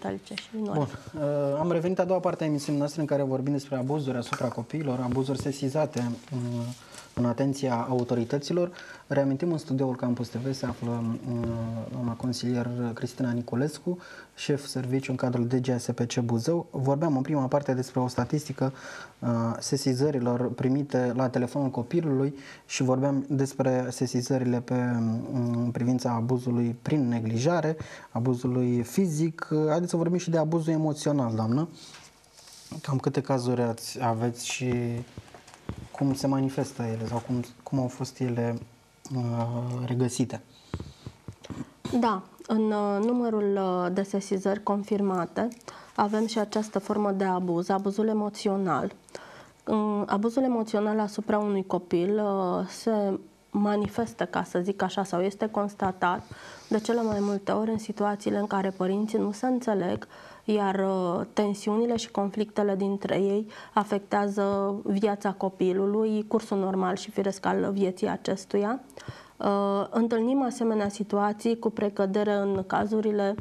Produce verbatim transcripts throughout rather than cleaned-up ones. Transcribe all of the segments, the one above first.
metalice și minori. Bun. Uh, am revenit a doua parte a emisiunii noastre în care vorbim despre abuzuri asupra copiilor, abuzuri sesizate uh, în atenția autorităților. Reamintim, în studioul Campus T V se află uh, doamna consilier Cristina Niculescu, șef serviciu în cadrul D G A S P C Buzău. Vorbeam în prima parte despre o statistică uh, sesizărilor primite la telefonul copilului și vorbeam despre sesizările pe, în privința abuzului prin neglijare, abuzului fizic. Haideți să vorbim și de abuzul emoțional, doamnă. Cam câte cazuri ați, aveți și cum se manifestă ele sau cum, cum au fost ele uh, regăsite? Da, în uh, numărul uh, de sesizări confirmate avem și această formă de abuz, abuzul emoțional. Uh, abuzul emoțional asupra unui copil uh, se manifestă, ca să zic așa, sau este constatat de cele mai multe ori în situațiile în care părinții nu se înțeleg, iar uh, tensiunile și conflictele dintre ei afectează viața copilului, cursul normal și firesc al vieții acestuia. Uh, întâlnim asemenea situații cu precădere în cazurile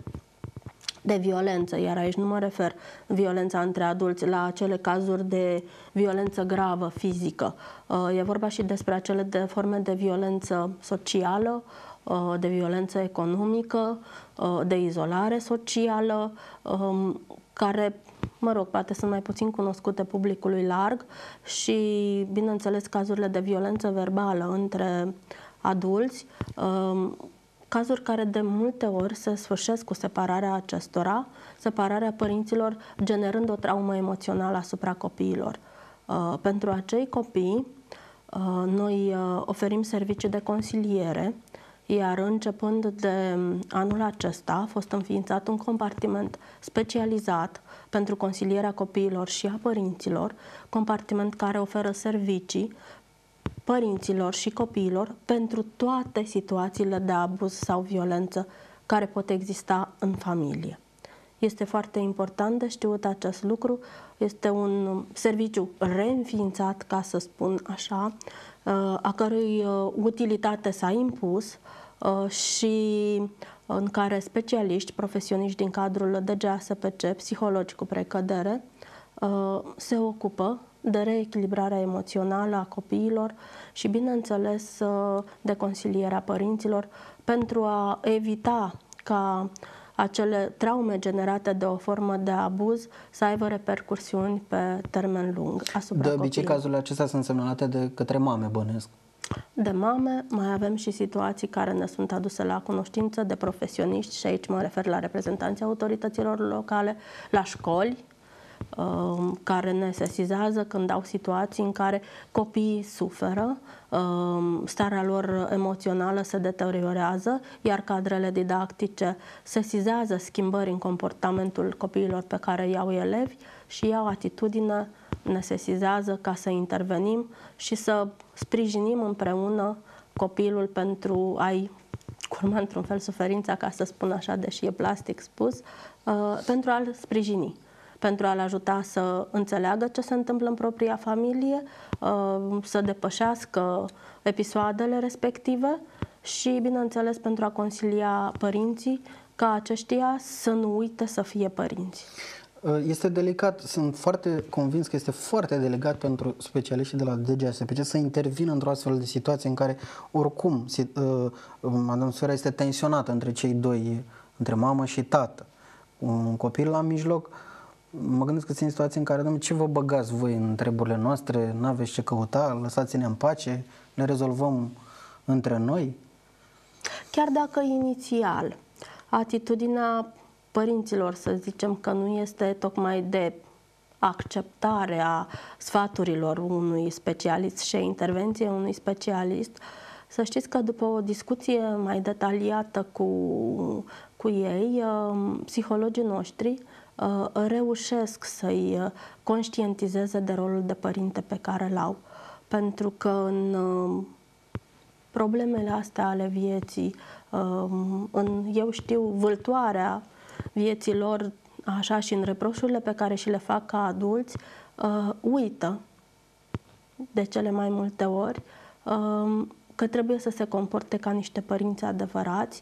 de violență, iar aici nu mă refer violența între adulți la acele cazuri de violență gravă, fizică. Uh, e vorba și despre acele de forme de violență socială, uh, de violență economică, uh, de izolare socială, um, care, mă rog, poate sunt mai puțin cunoscute publicului larg și, bineînțeles, cazurile de violență verbală între adulți, um, cazuri care de multe ori se sfârșesc cu separarea acestora, separarea părinților generând o traumă emoțională asupra copiilor. Uh, pentru acei copii, uh, noi uh, oferim servicii de consiliere, iar începând de anul acesta a fost înființat un compartiment specializat pentru consilierea copiilor și a părinților, compartiment care oferă servicii părinților și copiilor pentru toate situațiile de abuz sau violență care pot exista în familie. Este foarte important de știut acest lucru. Este un serviciu reînființat, ca să spun așa, a cărui utilitate s-a impus și în care specialiști, profesioniști din cadrul D G A S P C, psihologi cu precădere, se ocupă de reechilibrarea emoțională a copiilor și, bineînțeles, de consilierea părinților pentru a evita ca acele traume generate de o formă de abuz să aibă repercursiuni pe termen lung asupra De obicei, copiilor. cazurile acestea sunt semnalate de către mame, bănuiesc. De mame, mai avem și situații care ne sunt aduse la cunoștință de profesioniști și aici mă refer la reprezentanții autorităților locale, la școli, care ne sesizează când au situații în care copiii suferă, starea lor emoțională se deteriorează, iar cadrele didactice sesizează schimbări în comportamentul copiilor pe care îi au elevi și iau atitudine, ne sesizează ca să intervenim și să sprijinim împreună copilul pentru a-i curma într-un fel suferința, ca să spun așa, deși e plastic spus, pentru a-l sprijini, pentru a-l ajuta să înțeleagă ce se întâmplă în propria familie, să depășească episoadele respective și, bineînțeles, pentru a consilia părinții ca aceștia să nu uite să fie părinți. Este delicat, sunt foarte convins că este foarte delicat pentru specialiștii de la D G A S P C să intervină într-o astfel de situație în care, oricum, atmosfera este tensionată între cei doi, între mamă și tată. Un copil la mijloc. Mă gândesc că sunt situații în care, domnule, ce vă băgați voi în treburile noastre, n-aveți ce căuta, lăsați-ne în pace, le rezolvăm între noi? Chiar dacă inițial atitudinea părinților, să zicem, că nu este tocmai de acceptare a sfaturilor unui specialist și a intervenției unui specialist, să știți că după o discuție mai detaliată cu, cu ei, psihologii noștri reușesc să-i conștientizeze de rolul de părinte pe care îl au. Pentru că în problemele astea ale vieții, în, eu știu, vâltoarea vieții lor, așa, și în reproșurile pe care și le fac ca adulți, uită de cele mai multe ori că trebuie să se comporte ca niște părinți adevărați,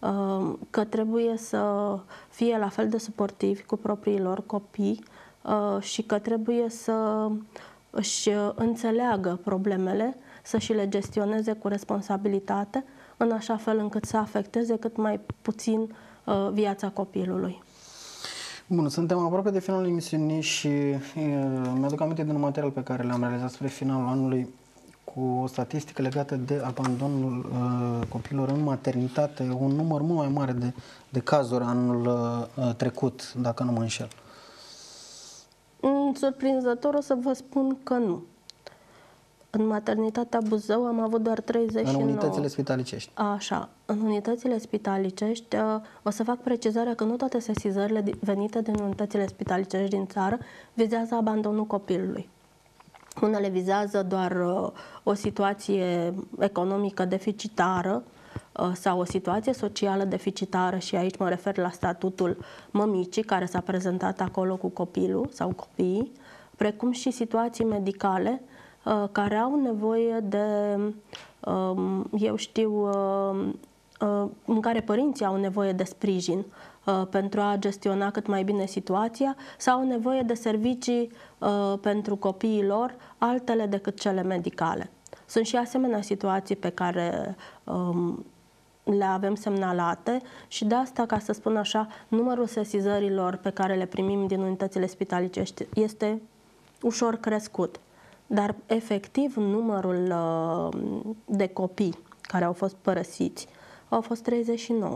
că trebuie să fie la fel de suportivi cu propriilor copii și că trebuie să își înțeleagă problemele, să și le gestioneze cu responsabilitate, în așa fel încât să afecteze cât mai puțin viața copilului. Bun, suntem aproape de finalul emisiunii și mi-aduc aminte din un material pe care l-am realizat spre finalul anului cu o statistică legată de abandonul uh, copilor în maternitate, un număr mult mai mare de, de cazuri anul uh, trecut, dacă nu mă înșel. Surprinzător o să vă spun că nu. În maternitatea Buzău am avut doar treizeci și nouă. În unitățile spitalicești. Așa. În unitățile spitalicești, o să fac precizarea că nu toate sesizările venite din unitățile spitalicești din țară vizează abandonul copilului. Unele vizează doar o situație economică deficitară sau o situație socială deficitară și aici mă refer la statutul mămicii care s-a prezentat acolo cu copilul sau copiii, precum și situații medicale care au nevoie de, eu știu, în care părinții au nevoie de sprijin pentru a gestiona cât mai bine situația sau au nevoie de servicii pentru copiii lor, altele decât cele medicale. Sunt și asemenea situații pe care le avem semnalate și de asta, ca să spun așa, numărul sesizărilor pe care le primim din unitățile spitalicești este ușor crescut. Dar, efectiv, numărul de copii care au fost părăsiți au fost treizeci și nouă.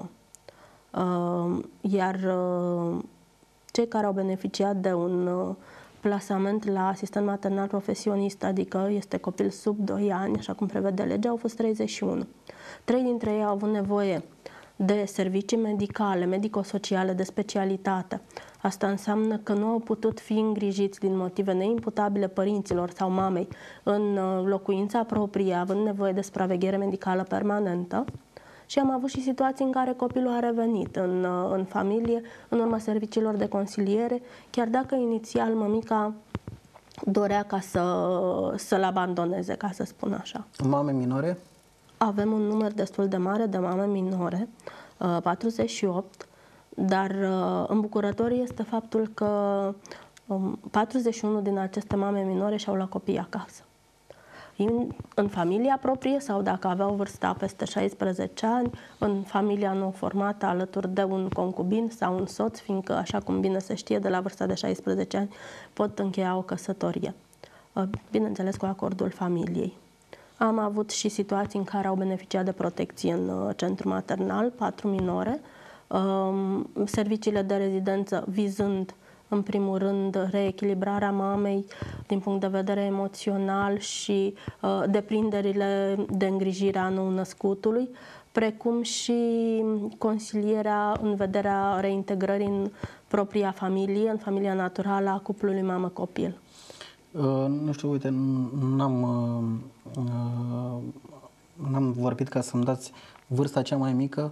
Iar cei care au beneficiat de un plasament la asistent maternal profesionist, adică este copil sub doi ani, așa cum prevede legea, au fost treizeci și unu. Trei dintre ei au avut nevoie de servicii medicale, medico-sociale, de specialitate. Asta înseamnă că nu au putut fi îngrijiți din motive neimputabile părinților sau mamei în locuința proprie, având nevoie de supraveghere medicală permanentă. Și am avut și situații în care copilul a revenit în, în familie, în urma serviciilor de consiliere, chiar dacă inițial mămica dorea ca să, să-l abandoneze, ca să spun așa. Mame minore? Avem un număr destul de mare de mame minore, patruzeci și opt, dar îmbucurător este faptul că patruzeci și unu din aceste mame minore și-au luat copii acasă. În, în familia proprie sau dacă aveau vârsta peste șaisprezece ani, în familia nou formată alături de un concubin sau un soț, fiindcă, așa cum bine se știe, de la vârsta de șaisprezece ani pot încheia o căsătorie, bineînțeles cu acordul familiei. Am avut și situații în care au beneficiat de protecție în centru maternal, patru minore, serviciile de rezidență vizând în primul rând reechilibrarea mamei din punct de vedere emoțional și uh, deprinderile de îngrijire a nou-născutului, precum și consilierea în vederea reintegrării în propria familie, în familia naturală a cuplului mamă-copil. Uh, nu știu, uite, n-am uh, uh, n-am vorbit ca să-mi dați vârsta cea mai mică.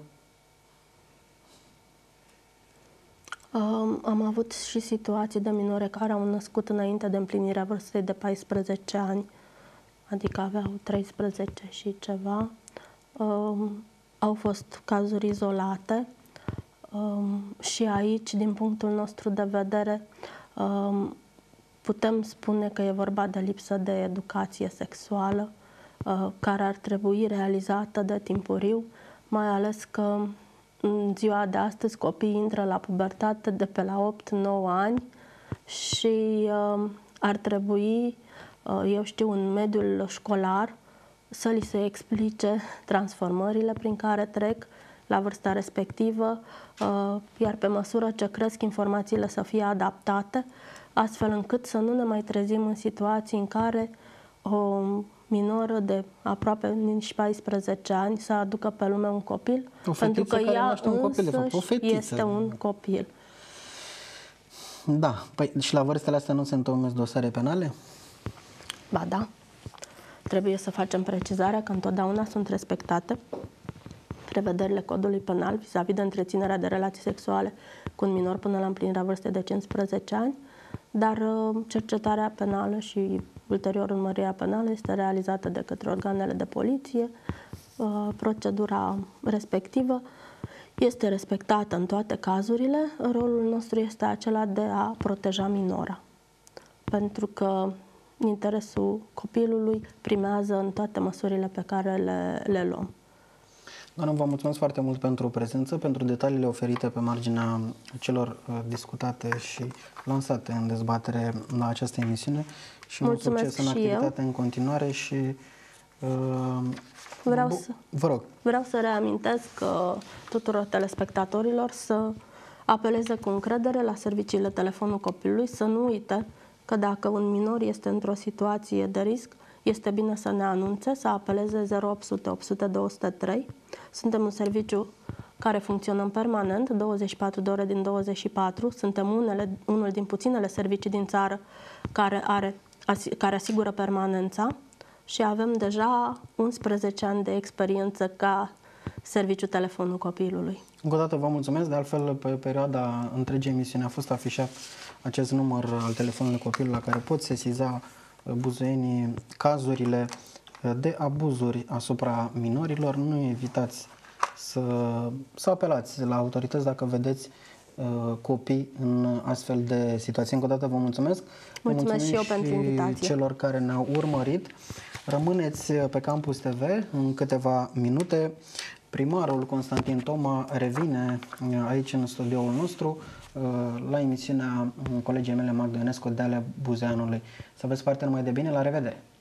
Am avut și situații de minore care au născut înainte de împlinirea vârstei de paisprezece ani, adică aveau treisprezece și ceva. Au fost cazuri izolate și aici, din punctul nostru de vedere, putem spune că e vorba de lipsă de educație sexuală care ar trebui realizată de timpuriu, mai ales că în ziua de astăzi copiii intră la pubertate de pe la opt nouă ani și uh, ar trebui, uh, eu știu, în mediul școlar să li se explice transformările prin care trec la vârsta respectivă, uh, iar pe măsură ce cresc informațiile să fie adaptate, astfel încât să nu ne mai trezim în situații în care o minoră de aproape nici paisprezece ani să aducă pe lume un copil, pentru că ea un copil, de fapt, o fetiță. Este un copil. Da, păi și la vârstele astea nu se întomesc dosare penale? Ba da. Trebuie să facem precizarea că întotdeauna sunt respectate prevederile codului penal vis-a-vis de întreținerea de relații sexuale cu un minor până la împlinirea vârstei de cincisprezece ani, dar cercetarea penală și ulterior urmărirea penală este realizată de către organele de poliție, procedura respectivă este respectată în toate cazurile, rolul nostru este acela de a proteja minora. Pentru că interesul copilului primează în toate măsurile pe care le, le luăm. Doamnă, vă mulțumesc foarte mult pentru prezență, pentru detaliile oferite pe marginea celor uh, discutate și lansate în dezbatere la această emisiune și mult succes în activitate în continuare și uh, vreau, să, vă rog. vreau să reamintesc uh, tuturor telespectatorilor să apeleze cu încredere la serviciile telefonul copilului, să nu uite că dacă un minor este într-o situație de risc, este bine să ne anunțe, să apeleze zero opt sute opt sute două zero trei. Suntem un serviciu care funcționăm permanent, douăzeci și patru de ore din douăzeci și patru. Suntem unele, unul din puținele servicii din țară care, are, care asigură permanența și avem deja unsprezece ani de experiență ca serviciu telefonul copilului. Încă o dată vă mulțumesc, de altfel pe perioada întregii emisiuni a fost afișat acest număr al telefonului copilului la care pot sesiza buzoienii cazurile de abuzuri asupra minorilor. Nu evitați să, să apelați la autorități dacă vedeți uh, copii în astfel de situații. Încă o dată vă mulțumesc. Mulțumesc și eu pentru invitație. Celor care ne-au urmărit. Rămâneți pe Campus T V în câteva minute. Primarul Constantin Toma revine aici în studioul nostru la emisiunea colegii mele Magda Ionescu de ale Buzeanului. Să aveți parte numai de bine, la revedere!